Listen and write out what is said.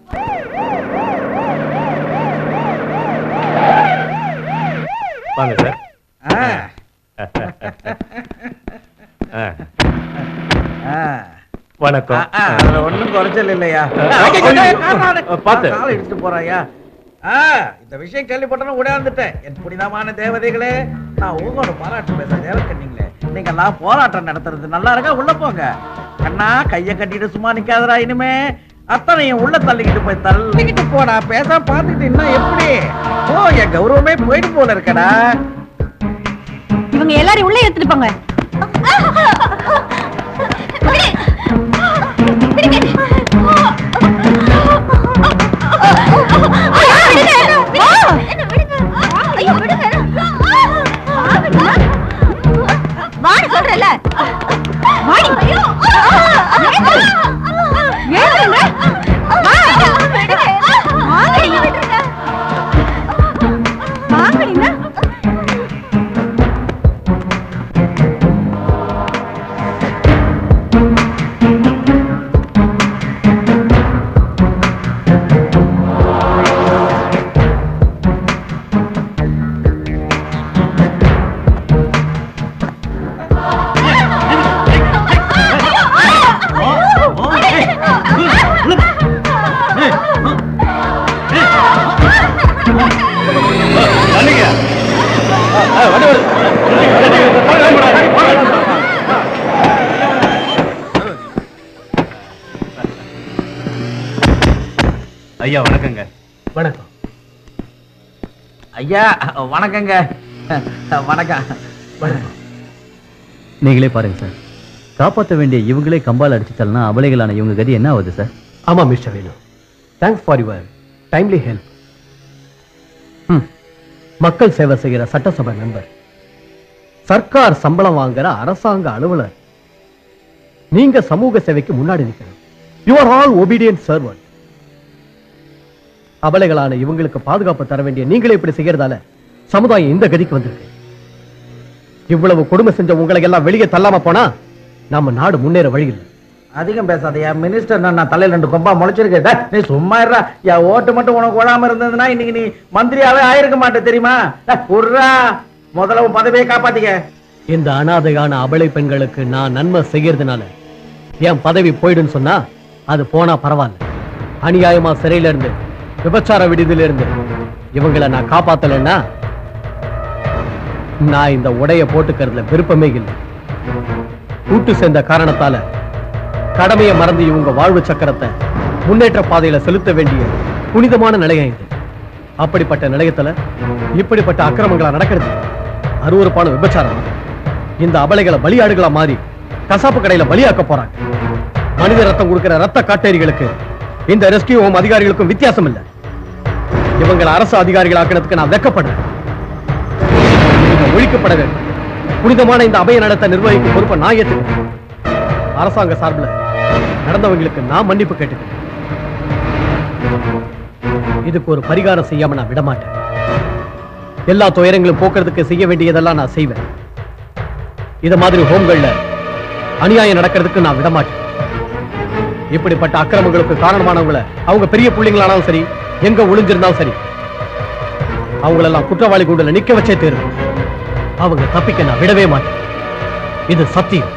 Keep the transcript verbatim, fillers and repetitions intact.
வாங்க சார். வணக்கம். ஒன்னும் குறைச்சல் இல்லையா? பார்த்து இடிச்சுட்டு போறாயா? இந்த விஷயம் கேள்விப்பட்டனும் உடையாந்துட்டேன். என் புனிதமான தேவதைகளே, நான் உங்களோட பாராட்டு பேச நேரக்கண்ணீங்களே, நீங்க எல்லாம் போராட்டம் நடத்துறது நல்லா இருக்கா? உள்ள போங்க. கண்ணா கைய கட்டிட்டு சும்மா நிக்காதரா. இனிமே அத்தனையும் உள்ள தள்ளிக்கிட்டு போய் தள்ளிக்கிட்டு போடா. பேச பார்த்துக்கிட்டு இன்னும் எப்படி? ஓ, என் கௌரவமே போயிட்டு போல இருக்கடா. இவங்க எல்லாரும் உள்ள எடுத்துட்டு போங்க. வாடி சொல்றல. வாடி. ஏறுங்க. வாங்கடிங்க. ஐயா வணக்கங்க. வணக்கம் ஐயா. வணக்கங்க. வணக்கம். நீங்களே பாருங்க சார், காப்பாற்ற வேண்டிய இவங்களே கம்பால் அடிச்சுட்டா அபலைகளான இவங்க கதி என்ன ஆகுது சார்? ஆமா mister Venu, thanks for your timely help. மக்கள் சேவை செய்கிற சட்டசபை மெம்பர், சர்க்கார் சம்பளம் வாங்குற அரசாங்க அலுவலர், நீங்க சமூக சேவைக்கு முன்னாடி நிற்கணும். You are all obedient servant. அபலைகளான இவங்களுக்கு பாதுகாப்பு தர வேண்டிய நீங்களே இப்படி செய்யறதால சமுதாயம் இந்த கதிக்கு வந்திருக்கு. இவ்வளவு கொடுமை செஞ்ச உங்களை எல்லாம் வெளியே தள்ளாம போனா நம்ம நாடு முன்னேற வழி இல்லை. அதிகம் பேசாதையா. மினிஸ்டர் நான் தலையில ரெண்டு கொம்பா முளைச்சிருக்க. நீ சும்மா இருடா. என் ஓட்டு மட்டும் உனக்கு ஓடாம இருந்ததுன்னா இன்னைக்கு நீ மந்திரியாவே ஆயிருக்க மாட்டே தெரியுமா? புர்ரா, முதல்ல உன் பதவியை காப்பாத்திக்க. இந்த அனாதையான அபலை பெண்களுக்கு நான் நன்மை செய்யறதுனால என் பதவி போயிடுன்னு சொன்னா அது போனா பரவாயில்ல. அநியாயமா சிறையில இருந்து, விபச்சார விடுதியில இருந்து இவங்களை நான் காப்பாத்தலைன்னா நான் இந்த உடைய போட்டுக்கிறதுல விருப்பமே இல்லை. கூட்டு சேர்ந்த காரணத்தால கடமையை மறந்து இவங்க வாழ்வு சக்கரத்தை முன்னேற்ற பாதையில செலுத்த வேண்டிய புனிதமான நிலையம் இது. அப்படிப்பட்ட நிலையத்துல இப்படிப்பட்ட அக்கிரமங்களா நடக்கிறது அருவருப்பான விபச்சாரம். இந்த அபலைகளை பலியாடுகளா மாறி கசாப்பு கடையில பலியாக்க போறாங்க. மனித ரத்தம் கொடுக்கிற ரத்த காட்டேரிகளுக்கு இந்த ரெஸ்கியூ ஹோம் அதிகாரிகளுக்கும் வித்தியாசம் இல்லை. இவங்களை அரசு அதிகாரிகள் ஆக்கினதுக்கு நான் வெட்கப்படுறேன். ஒழிக்கப்பட வேண்டும். புனிதமான இந்த அபய நடத்த நிர்வகிக்கும் பொறுப்பை நான் ஏற்றுக்கிறேன். அரசாங்க சார்பில் நடந்தவங்களுக்கு நான் மன்னிப்பு கேட்டுக்கிறேன். இதுக்கு ஒரு பரிகாரம் செய்யாம நான் விடமாட்டேன். எல்லா துயரங்களும் போக்குறதுக்கு செய்ய வேண்டியதெல்லாம் நான் செய்வேன். இத மாதிரி ஹோம்கள்ல அநியாயம் நடக்கிறதுக்கு நான் விடமாட்டேன். இப்படிப்பட்ட அக்கிரமங்களுக்கு காரணமானவங்களை அவங்க பெரிய பிள்ளைங்களானாலும் சரி, எங்க ஒளிஞ்சிருந்தாலும் சரி, அவங்களெல்லாம் குற்றவாளி கூண்டுல நிக்க வச்சே தேர்வு. அவங்க தப்பிக்க நான் விடவே மாட்டேன். இது சத்தியம்.